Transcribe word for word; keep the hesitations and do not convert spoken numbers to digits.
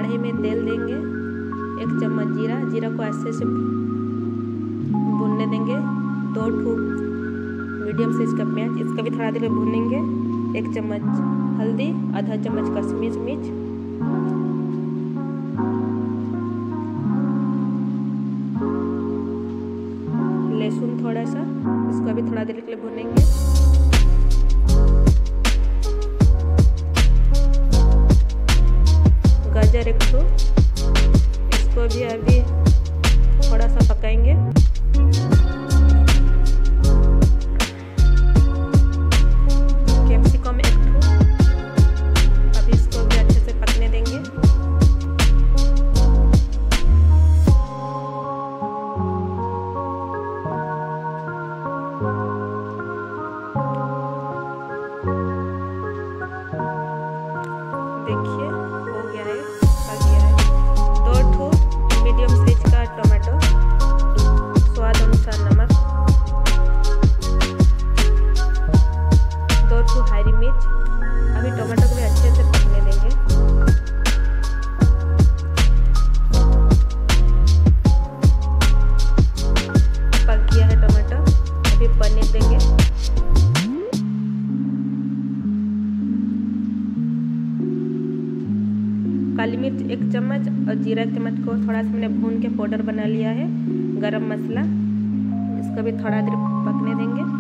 कढ़ाई में तेल देंगे, एक चम्मच जीरा जीरा को अच्छे से भूनने देंगे। दो ठो मीडियम साइज का प्याज, इसका भी थोड़ा देर भूनेंगे। एक चम्मच हल्दी, आधा चम्मच कश्मीरी मिर्च, लहसुन थोड़ा सा, इसको भी थोड़ा देर के लिए भूनेंगे। गाजर एक ठो, इसको भी अभी थोड़ा सा पकाएंगे। कैप्सिकम एक ठो, अभी इसको भी अच्छे से पकने देंगे। देखिए हो गया है, पक गया है। दो ठो मीडियम साइज का टमाटो, स्वाद अनुसार नमक, दो ठो हरी मिर्च। अभी टमाटो को भी अच्छे से पकने देंगे। पक गया है टमाटो, अभी पनीर देंगे। काली मिर्च एक चम्मच और जीरा एक चम्मच को थोड़ा सा मैंने भून के पाउडर बना लिया है। गरम मसाला, इसको भी थोड़ा देर पकने देंगे।